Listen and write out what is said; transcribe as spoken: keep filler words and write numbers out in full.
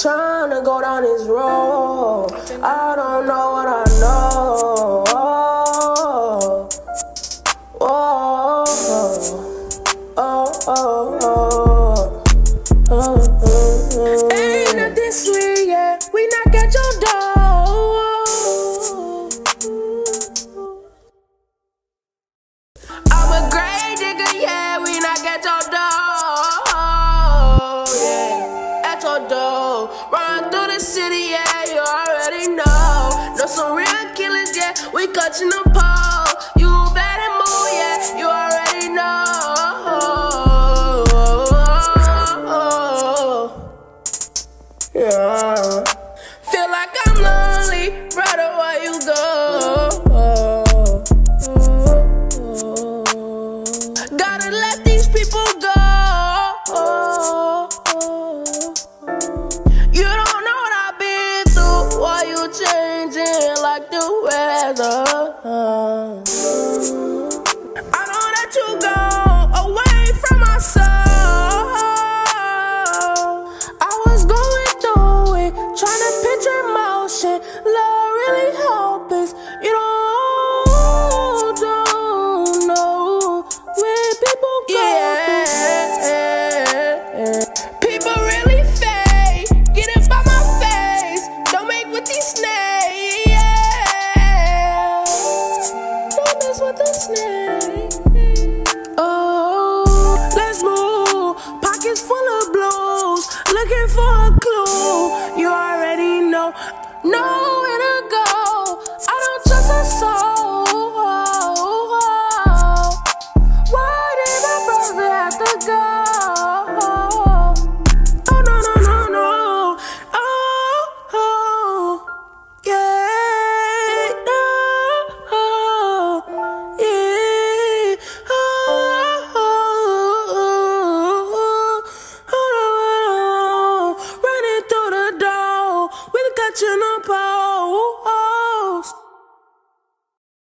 tryna go down this road. I don't know what I know. Oh, oh, oh, oh, oh, oh. Ain't nothing sweet yet. We knock at your door. I'm a grave digger, yeah. We knock at your door. Yeah, at your door. Run through the city, yeah. You already know. Know some real killers, yeah. We clutching the pole. You bad and move, yeah. You already know. Yeah. Feel like I'm lonely, brother, where you go? Gotta let these people go. You don't know what I've been through. Why you changing like the weather? I know that you go away from my soul. I was going through it, trying to picture emotion. Love really hopeless. You don't, don't know when people go. Yeah. People really fake. Get it by my face. Don't make with these snakes. Yeah. Don't mess with the snake. Oh, let's move. Pockets full of blues. Looking for a clue. You already know. No.